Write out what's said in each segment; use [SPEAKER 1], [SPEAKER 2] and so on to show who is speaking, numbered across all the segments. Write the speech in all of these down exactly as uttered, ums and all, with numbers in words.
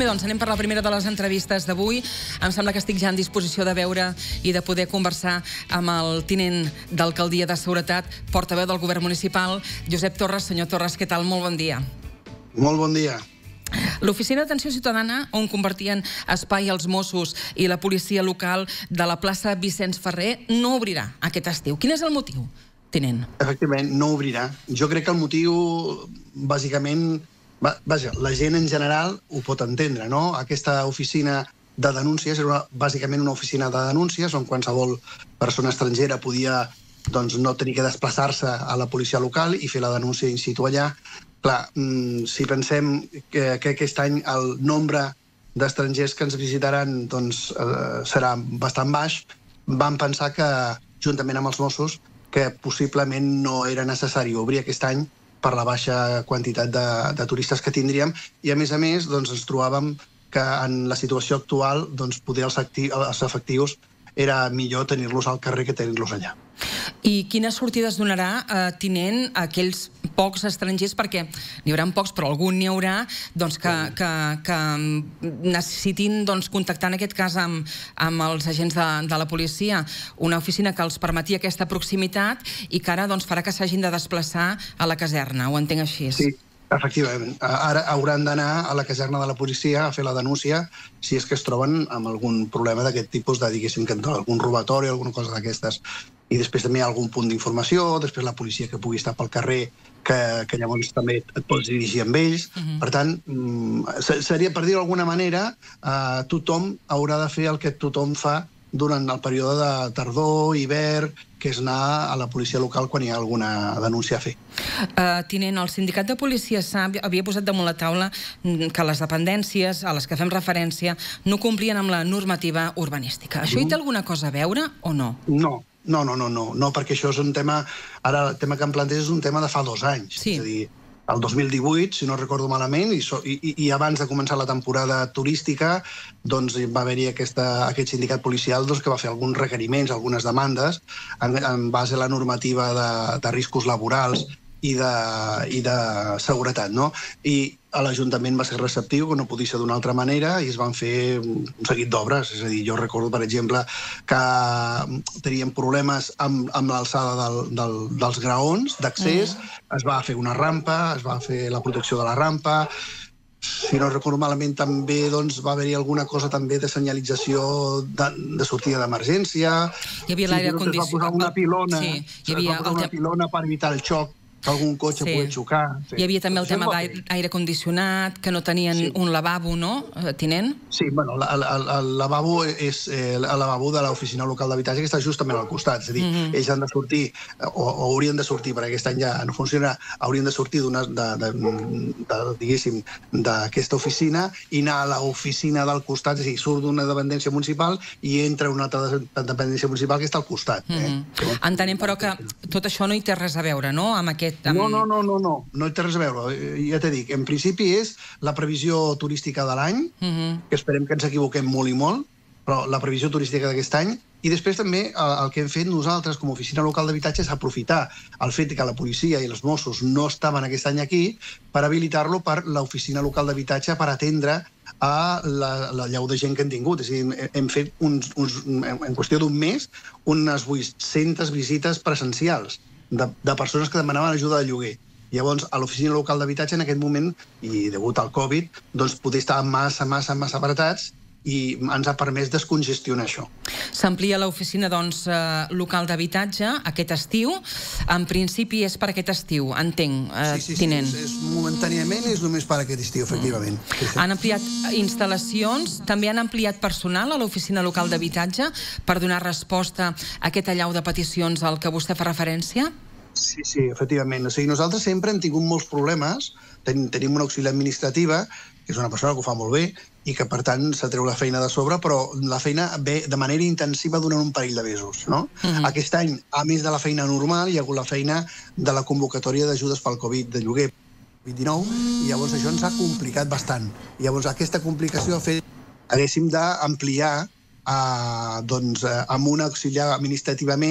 [SPEAKER 1] Som-hi, doncs, anem per la primera de les entrevistes d'avui. Em sembla que estic ja en disposició de veure i de poder conversar amb el tinent d'Alcaldia de Seguretat, portaveu del govern municipal, Josep Torres. Senyor Torres, què tal? Molt bon dia.
[SPEAKER 2] Molt bon dia.
[SPEAKER 1] L'Oficina d'Atenció Ciutadana, on convertien espai els Mossos i la policia local de la plaça Vicenç Ferrer, no obrirà aquest estiu. Quin és el motiu, tinent?
[SPEAKER 2] Efectivament, no obrirà. Jo crec que el motiu, bàsicament, vaja, la gent en general ho pot entendre, no? Aquesta oficina de denúncies era bàsicament una oficina de denúncies on qualsevol persona estrangera podia doncs, no tenir que desplaçar-se a la policia local i fer la denúncia in situ allà. Clar, si pensem que, que aquest any el nombre d'estrangers que ens visitaran doncs, eh, serà bastant baix, vam pensar que, juntament amb els Mossos, que possiblement no era necessari obrir aquest any per la baixa quantitat de, de turistes que tindríem, i a més a més doncs, ens trobàvem que en la situació actual doncs, poder els, acti els efectius era millor tenir-los al carrer que tenir-los allà.
[SPEAKER 1] I quines sortides donarà, eh, tinent, a aquells pocs estrangers, perquè n'hi haurà pocs, però algun n'hi haurà, doncs, que, que, que necessitin doncs, contactar en aquest cas amb, amb els agents de, de la policia, una oficina que els permetia aquesta proximitat i que ara doncs, farà que s'hagin de desplaçar a la caserna, ho entenc així?
[SPEAKER 2] Sí. Efectivament. Ara hauran d'anar a la caserna de la policia a fer la denúncia si és que es troben amb algun problema d'aquest tipus de, diguéssim, algun robatori o alguna cosa d'aquestes. I després també hi ha algun punt d'informació, després la policia que pugui estar pel carrer, que, que llavors també et pots dirigir amb ells. Uh-huh. Per tant, seria, per dir-ho d'alguna manera, eh, tothom haurà de fer el que tothom fa durant el període de tardor, hivern, que és anar a la policia local quan hi ha alguna denúncia a fer.
[SPEAKER 1] Uh, tinent, el sindicat de policia havia posat damunt la taula que les dependències a les que fem referència no complien amb la normativa urbanística. Això hi té alguna cosa a veure o no?
[SPEAKER 2] No. No, no, no, no, no, perquè això és un tema... Ara, el tema que em planteges és un tema de fa dos anys.
[SPEAKER 1] Sí.
[SPEAKER 2] És a dir, el dos mil divuit, si no recordo malament, i, so, i, i abans de començar la temporada turística, doncs va haver-hi aquest sindicat policial doncs, que va fer alguns requeriments, algunes demandes, en, en base a la normativa de, de riscos laborals i de, i de seguretat, no? I l'Ajuntament va ser receptiu, que no podia ser d'una altra manera, i es van fer un seguit d'obres. És a dir, jo recordo, per exemple, que teníem problemes amb, amb l'alçada del, del, dels graons d'accés, mm. es va fer una rampa, es va fer la protecció de la rampa. Si no recordo malament, també doncs, va haver-hi alguna cosa també de senyalització de, de sortida d'emergència.
[SPEAKER 1] Hi havia l'aire condicionat.
[SPEAKER 2] Es va posar una pilona,
[SPEAKER 1] sí, hi havia
[SPEAKER 2] es va posar una pilona per evitar el xoc, que algun cotxe sí. pogués xocar. Sí.
[SPEAKER 1] Hi havia també el tema d'aire condicionat, que no tenien sí. un lavabo, no, tinent?
[SPEAKER 2] Sí, bueno, el, el, el lavabo és eh, el lavabo de l'oficina local d'habitatge, que està justament al costat. És a dir, mm-hmm. ells han de sortir, o, o haurien de sortir, perquè aquest any ja no funciona, haurien de sortir d'una, de, de, de, diguéssim, d'aquesta oficina i anar a l'oficina del costat, és a dir, surt d'una dependència municipal i entra una altra dependència municipal que està al costat.
[SPEAKER 1] Mm-hmm. eh? Entenem, però, que tot això no hi té res a veure, no?, amb aquest... Amb...
[SPEAKER 2] No, no, no, no, no, no hi té res a veure. Ja t'he dit, en principi és la previsió turística de l'any, uh-huh. que esperem que ens equivoquem molt i molt, però la previsió turística d'aquest any, i després també el que hem fet nosaltres com a oficina local d'habitatge és aprofitar el fet que la policia i els Mossos no estaven aquest any aquí per habilitar-lo per l'oficina local d'habitatge per atendre a la, la llau de gent que hem tingut. És a dir, hem fet uns, uns, en qüestió d'un mes unes vuit-centes visites presencials De, de persones que demanaven ajuda de lloguer. Llavors, a l'oficina local d'habitatge en aquest moment, i degut al Covid, doncs poder estar massa, massa, massa apretats i ens ha permès descongestionar això.
[SPEAKER 1] S'amplia l'oficina doncs, local d'habitatge aquest estiu. En principi és per aquest estiu, entenc, eh,
[SPEAKER 2] sí, sí,
[SPEAKER 1] tinent.
[SPEAKER 2] Sí, és, és, momentàniament és només per aquest estiu, efectivament. Mm. Sí, sí.
[SPEAKER 1] Han ampliat instal·lacions, també han ampliat personal a l'oficina local d'habitatge per donar resposta a aquest allau de peticions al que vostè fa referència?
[SPEAKER 2] Sí, sí, efectivament. O sigui, nosaltres sempre hem tingut molts problemes. Ten, tenim una auxiliar administrativa, que és una persona que ho fa molt bé, i que, per tant, se treu la feina de sobre, però la feina ve de manera intensiva durant un parell de mesos, no? Uh-huh. Aquest any, a més de la feina normal, hi ha hagut la feina de la convocatòria d'ajudes pel Covid de lloguer covid dinou, i llavors això ens ha complicat bastant. I llavors aquesta complicació ha fet que haguéssim d'ampliar eh, doncs, eh, amb una auxiliar administrativa més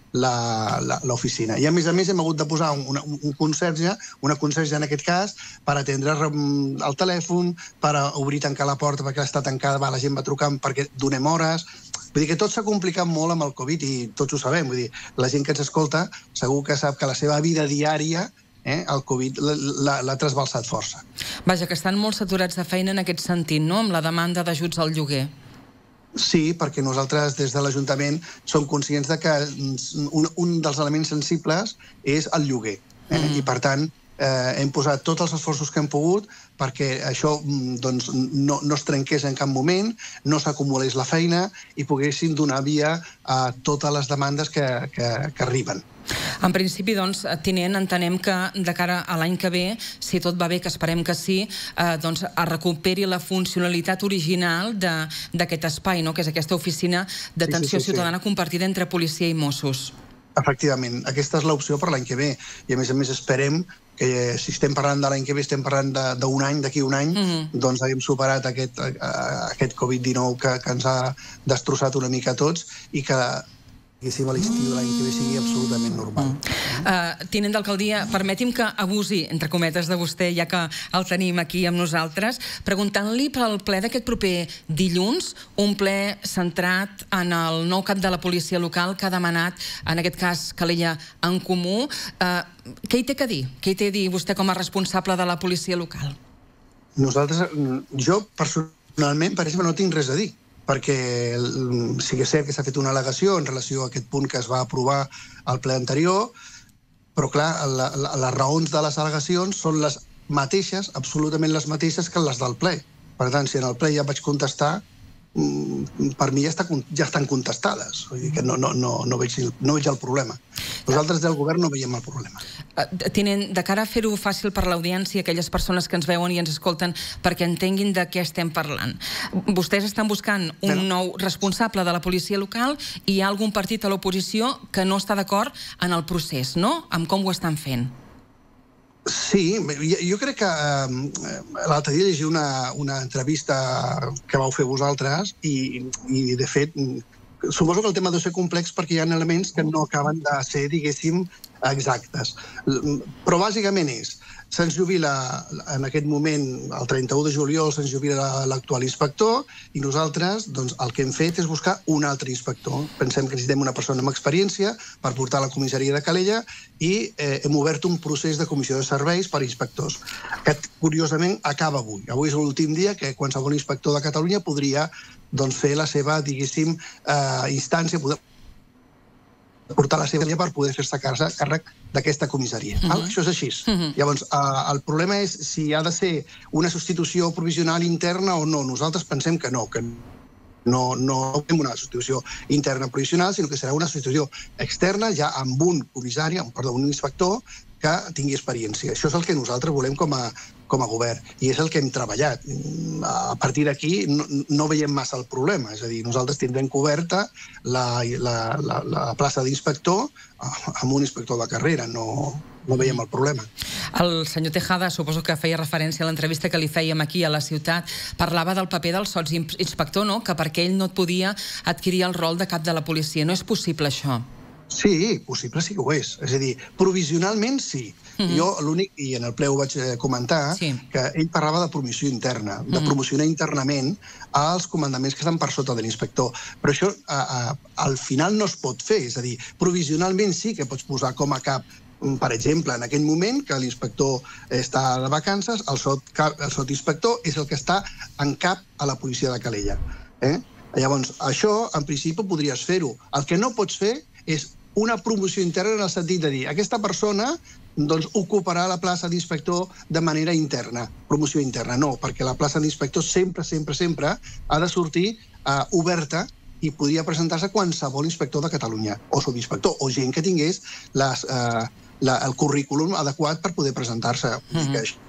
[SPEAKER 2] l'oficina. I a més a més hem hagut de posar un, un conserge, una conserge en aquest cas, per atendre el telèfon, per obrir i tancar la porta perquè està tancada, va, la gent va trucant perquè donem hores. Vull dir que tot s'ha complicat molt amb el Covid i tots ho sabem. Vull dir, la gent que ens escolta segur que sap que la seva vida diària Eh, el Covid l'ha trasbalsat força.
[SPEAKER 1] Vaja, que estan molt saturats de feina en aquest sentit, no?, amb la demanda d'ajuts al lloguer.
[SPEAKER 2] Sí, perquè nosaltres des de l'Ajuntament som conscients de que un, un dels elements sensibles és el lloguer. Eh? Mm. I per tant eh, hem posat tots els esforços que hem pogut perquè això doncs, no, no es trenqués en cap moment, no s'acumulés la feina i poguessin donar via a totes les demandes que, que, que arriben.
[SPEAKER 1] En principi, doncs, tinent, entenem que de cara a l'any que ve, si tot va bé, que esperem que sí, eh, doncs es recuperi la funcionalitat original d'aquest espai, no?, que és aquesta oficina d'atenció
[SPEAKER 2] sí, sí, sí,
[SPEAKER 1] ciutadana
[SPEAKER 2] sí.
[SPEAKER 1] compartida entre policia i Mossos.
[SPEAKER 2] Efectivament, aquesta és l'opció per l'any que ve. I a més a més esperem que si estem parlant de l'any que ve, estem parlant d'un any, d'aquí un any, mm-hmm. doncs haguem superat aquest, aquest Covid dinou que, que ens ha destrossat una mica a tots i que diguéssim, a l'estiu l'any que ve sigui absolutament normal.
[SPEAKER 1] Mm. Uh, tinent d'alcaldia, permeti'm que abusi, entre cometes, de vostè, ja que el tenim aquí amb nosaltres, preguntant-li pel ple d'aquest proper dilluns, un ple centrat en el nou cap de la policia local que ha demanat, en aquest cas, Calella en Comú. Uh, què hi té que dir? Què hi té a dir vostè com a responsable de la policia local?
[SPEAKER 2] Nosaltres, jo personalment, per exemple, no tinc res a dir, perquè sí que és cert que s'ha fet una al·legació en relació a aquest punt que es va aprovar al ple anterior, però clar, la, la, les raons de les al·legacions són les mateixes, absolutament les mateixes que les del ple. Per tant, si en el ple ja vaig contestar, per mi ja, està, ja estan contestades. Vull dir que no, no, no, no, veig, no veig el problema. Nosaltres del govern no veiem el problema.
[SPEAKER 1] Tinent, de cara a fer-ho fàcil per l'audiència, aquelles persones que ens veuen i ens escolten, perquè entenguin de què estem parlant. Vostès estan buscant un Però... nou responsable de la policia local i hi ha algun partit a l'oposició que no està d'acord en el procés, no?, amb com ho estan fent.
[SPEAKER 2] Sí, jo crec que eh, l'altre dia llegi una, una entrevista que vau fer vosaltres i, i, de fet, suposo que el tema deu ser complex perquè hi ha elements que no acaben de ser, diguéssim, exactes. Però bàsicament és, se'ns jubila en aquest moment, el trenta-u de juliol, se'ns jubila l'actual inspector i nosaltres, doncs, el que hem fet és buscar un altre inspector. Pensem que necessitem una persona amb experiència per portar a la comissaria de Calella i eh, hem obert un procés de comissió de serveis per inspectors, que curiosament acaba avui. Avui és l'últim dia que qualsevol inspector de Catalunya podria doncs, fer la seva, diguéssim, eh, instància, poder portar la seva llei per poder fer-se càrrec d'aquesta comissaria. Uh-huh. Això és així. Uh-huh. Llavors, eh, el problema és si ha de ser una substitució provisional interna o no. Nosaltres pensem que no, que no, no fem una substitució interna provisional, sinó que serà una substitució externa ja amb un comissari, perdó, un inspector que tingui experiència. Això és el que nosaltres volem com a, com a govern i és el que hem treballat. A partir d'aquí no, no veiem massa el problema, és a dir, nosaltres tindrem coberta la, la, la, la plaça d'inspector amb un inspector de carrera, no, no veiem el problema.
[SPEAKER 1] El senyor Tejada, suposo que feia referència a l'entrevista que li fèiem aquí a la ciutat, parlava del paper del sotsinspector, no?, que perquè ell no et podia adquirir el rol de cap de la policia. No és possible això?
[SPEAKER 2] Sí, possible sí que ho és. És a dir, provisionalment sí. Mm-hmm. Jo l'únic, i en el ple ho vaig comentar, sí. que ell parlava de promoció interna, de mm-hmm. promocionar internament als comandaments que estan per sota de l'inspector. Però això a, a, al final no es pot fer. És a dir, provisionalment sí que pots posar com a cap, per exemple, en aquell moment que l'inspector està de vacances, el sotinspector és el que està en cap a la policia de Calella. Eh? Llavors, això, en principi, podries fer-ho. El que no pots fer és una promoció interna en el sentit de dir aquesta persona doncs, ocuparà la plaça d'inspector de manera interna, promoció interna. No, perquè la plaça d'inspector sempre, sempre, sempre ha de sortir eh, oberta i podria presentar-se qualsevol inspector de Catalunya, o subinspector, o gent que tingués les, eh, la, el currículum adequat per poder presentar-se. Mm-hmm.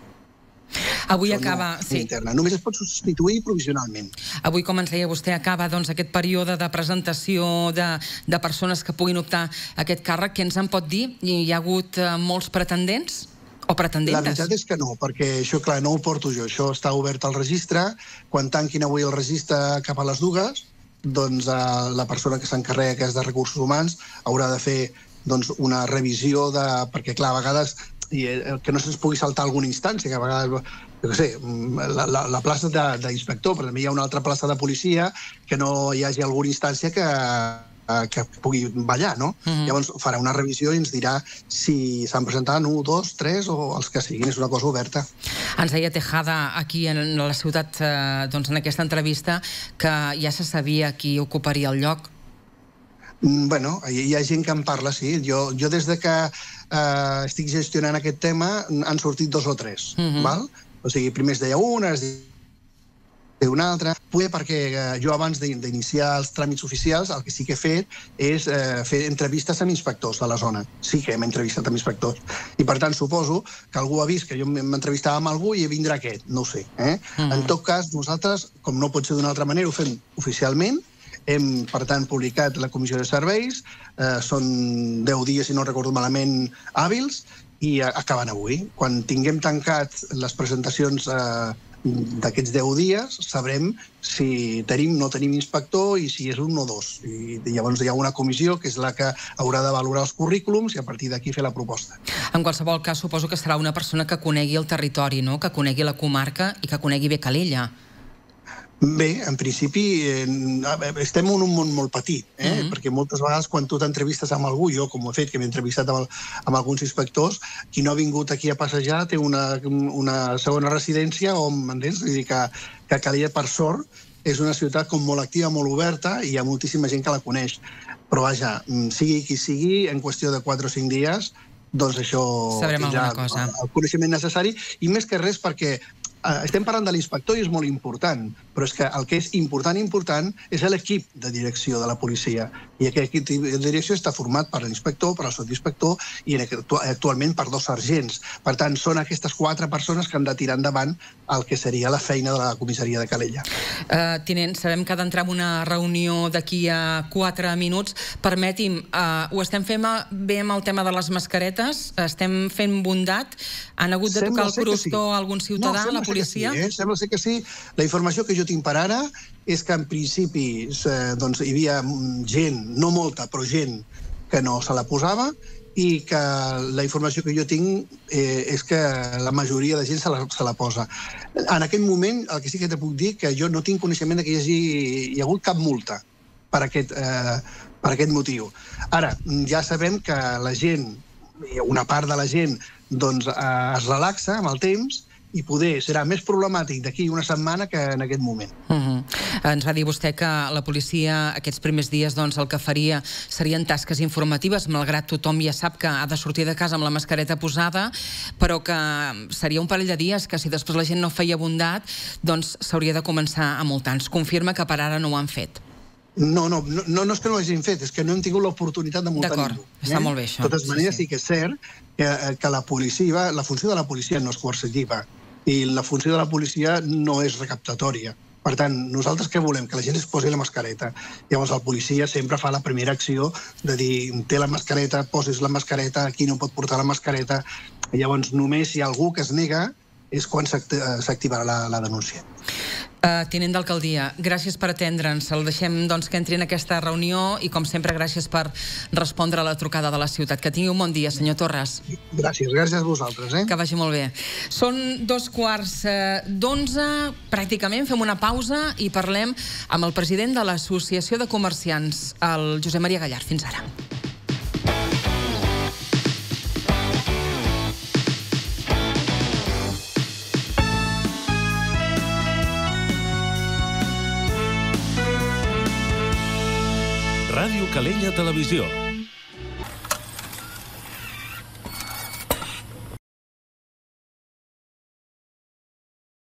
[SPEAKER 1] Avui acaba... Sí.
[SPEAKER 2] Interna. Només es pot substituir provisionalment.
[SPEAKER 1] Avui, com ens deia vostè, acaba doncs, aquest període de presentació de, de persones que puguin optar a aquest càrrec. Què ens en pot dir? Hi ha hagut uh, molts pretendents o pretendentes?
[SPEAKER 2] La veritat és que no, perquè això, clar, no ho porto jo. Això està obert al registre. Quan tanquin avui el registre cap a les dues, doncs, eh, la persona que s'encarrega que és de recursos humans haurà de fer doncs, una revisió de... perquè, clar, a vegades i, eh, que no se'ns pugui saltar alguna instància, que a vegades, jo què sé, la, la, la plaça d'inspector, però també hi ha una altra plaça de policia que no hi hagi alguna instància que que pugui ballar, no? Mm-hmm. Llavors farà una revisió i ens dirà si s'han presentat un, dos, tres o els que siguin. És una cosa oberta.
[SPEAKER 1] Ens deia Tejada aquí en la ciutat, eh, doncs en aquesta entrevista, que ja se sabia qui ocuparia el lloc.
[SPEAKER 2] Mm, bueno, hi, hi ha gent que en parla, sí. Jo, jo des de que eh, estic gestionant aquest tema han sortit dos o tres, mm-hmm. val? O sigui, primer es deia una, es deia una altra, potser perquè eh, jo abans d'iniciar els tràmits oficials el que sí que he fet és eh, fer entrevistes amb inspectors de la zona. Sí que hem entrevistat amb inspectors. I per tant suposo que algú ha vist que jo m'entrevistava amb algú i vindrà aquest, no ho sé. Eh? Mm-hmm. En tot cas, nosaltres, com no pot ser d'una altra manera, ho fem oficialment. Hem, per tant, publicat la comissió de serveis, eh, són deu dies, si no recordo malament, hàbils, i acaben avui. Quan tinguem tancat les presentacions eh, d'aquests deu dies, sabrem si tenim o no tenim inspector i si és un o dos. I llavors hi ha una comissió que és la que haurà de valorar els currículums i a partir d'aquí fer la proposta.
[SPEAKER 1] En qualsevol cas, suposo que serà una persona que conegui el territori, no? Que conegui la comarca i que conegui bé Calella.
[SPEAKER 2] Bé, en principi eh, estem en un món molt petit, eh? Mm-hmm. Perquè moltes vegades quan tu t'entrevistes amb algú, jo com ho he fet, que m'he entrevistat amb, el, amb alguns inspectors, qui no ha vingut aquí a passejar té una, una segona residència o, m'entens? Vull dir que, que Calella, per sort, és una ciutat com molt activa, molt oberta i hi ha moltíssima gent que la coneix. Però vaja, sigui qui sigui, en qüestió de quatre o cinc dies, doncs això
[SPEAKER 1] sabrem alguna cosa.
[SPEAKER 2] El coneixement necessari, i més que res perquè estem parlant de l'inspector i és molt important, però és que el que és important, important, és l'equip de direcció de la policia. I aquest equip de direcció està format per l'inspector, per el sotsinspector i actualment per dos sergents. Per tant, són aquestes quatre persones que han de tirar endavant el que seria la feina de la comissaria de Calella.
[SPEAKER 1] Uh, tinent, sabem que ha d'entrar en una reunió d'aquí a quatre minuts. Permeti'm, uh, ho estem fent bé amb el tema de les mascaretes? Estem fent bondat? Han hagut de tocar el crostó a algun ciutadà, la policia?
[SPEAKER 2] Sí, eh? Sembla ser que sí. La informació que jo tinc per ara és que en principi eh, doncs, hi havia gent, no molta, però gent que no se la posava i que la informació que jo tinc eh, és que la majoria de gent se la, se la posa. En aquest moment, el que sí que te puc dir que jo no tinc coneixement que hi hagi hi ha hagut cap multa per aquest, eh, per aquest motiu. Ara, ja sabem que la gent, una part de la gent, doncs, eh, es relaxa amb el temps i poder serà més problemàtic d'aquí una setmana que en aquest moment.
[SPEAKER 1] Uh-huh. Ens va dir vostè que la policia aquests primers dies doncs, el que faria serien tasques informatives, malgrat tothom ja sap que ha de sortir de casa amb la mascareta posada, però que seria un parell de dies que si després la gent no feia bondat, doncs s'hauria de començar a multar. Ens confirma que per ara no ho han fet.
[SPEAKER 2] No, no, no, no és que no ho hagin fet, és que no hem tingut l'oportunitat de multar ningú.
[SPEAKER 1] D'acord, està molt bé això.
[SPEAKER 2] De totes maneres, sí, sí. sí que és cert que, que la policia, la funció de la policia no és coercitiva i la funció de la policia no és recaptatòria. Per tant, nosaltres què volem? Que la gent es posi la mascareta. Llavors el policia sempre fa la primera acció de dir, té la mascareta, posis la mascareta, aquí no pot portar la mascareta. Llavors només si hi ha algú que es nega és quan s'activarà la, la denúncia.
[SPEAKER 1] Uh, tinent d'alcaldia, gràcies per atendre'ns. El deixem doncs, que entri en aquesta reunió i, com sempre, gràcies per respondre a la trucada de la ciutat. Que tingui un bon dia, senyor Torres.
[SPEAKER 2] Gràcies, gràcies a vosaltres. Eh?
[SPEAKER 1] Que vagi molt bé. Són dos quarts d'onze, pràcticament, fem una pausa i parlem amb el president de l'Associació de Comerciants, el Josep Maria Gallard. Fins ara.
[SPEAKER 3] Ràdio Calella Televisió.